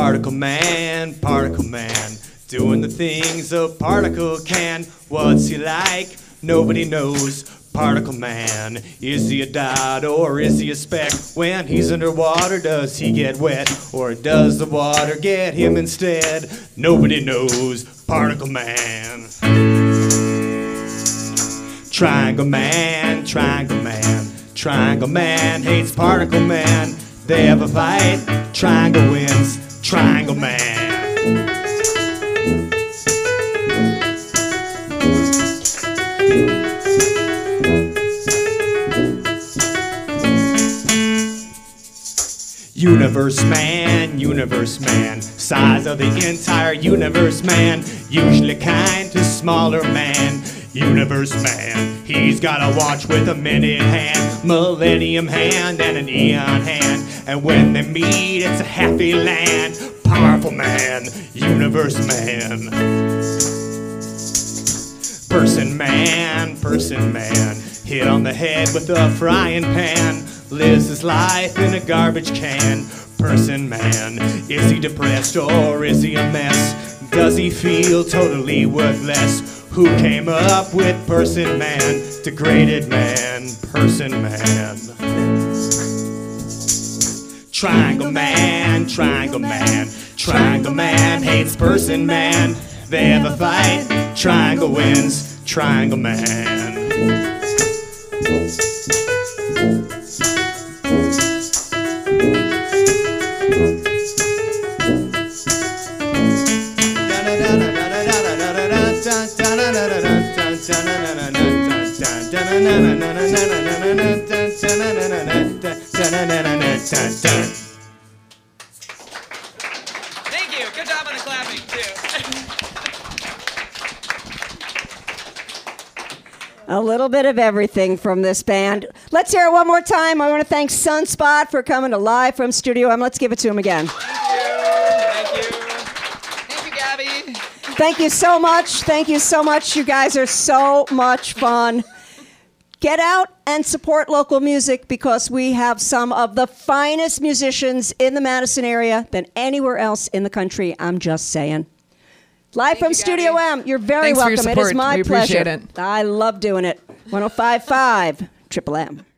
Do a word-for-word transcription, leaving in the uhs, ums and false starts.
Particle man, particle man, doing the things a particle can. What's he like? Nobody knows. Particle man, is he a dot or is he a speck? When he's underwater, does he get wet? Or does the water get him instead? Nobody knows. Particle man. Triangle man, triangle man, triangle man hates particle man. They have a fight, triangle wins, triangle man. Universe man, universe man, size of the entire universe man, usually kind to smaller man. Universe man, he's got a watch with a minute hand, millennium hand and an eon hand, and when they meet it's a happy land. Powerful man, universe man. Person man, person man, hit on the head with a frying pan, lives his life in a garbage can. Person man, is he depressed or is he a mess? Does he feel totally worthless? Who came up with person man? Degraded man, person man. Triangle man, triangle man, triangle man hates person man. They have a fight, triangle wins, triangle man. Thank you. Good job on the clapping, too. A little bit of everything from this band. Let's hear it one more time. I want to thank Sunspot for coming to live from Studio M. Let's give it to him again. Thank you. Thank you. Thank you, Gabby. Thank you so much. Thank you so much. You guys are so much fun. Get out and support local music because we have some of the finest musicians in the Madison area than anywhere else in the country. I'm just saying. Live Thank from you, Studio Gabby. M. You're very Thanks for your welcome. It is support. my We pleasure. appreciate it. I love doing it. one oh five point five Triple M.